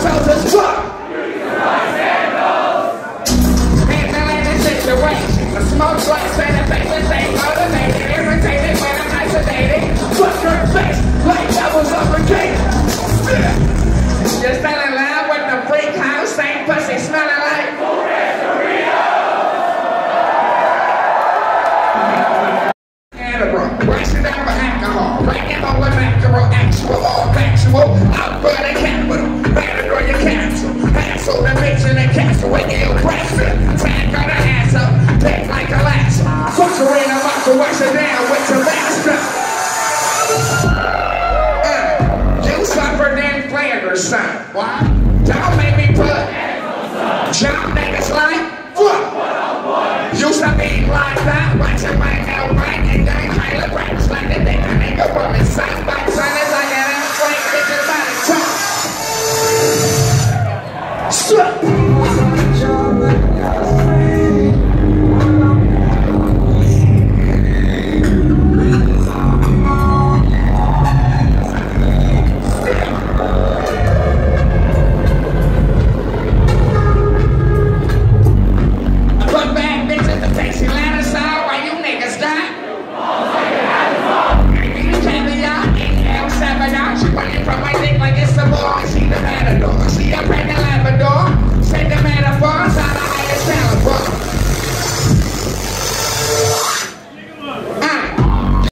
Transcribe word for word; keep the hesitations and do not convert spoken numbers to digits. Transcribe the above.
toes as fuck. Handling the situation. The smoke like sanitation, they motivated, irritated when I'm isolated. Fuck her face like that was uppercase. Just fell in love with the freak house, same pussy smelling like Rushing down with alcohol, breaking all the natural, actual, or factual, output and capital, better grow your cancel, hassle, the bitch in the castle, when you crash it, tag on the ass up, pick like a lasso, fuck her in a muscle, wash her down with your master. Uh, you suffered in McAndr's, son. Why?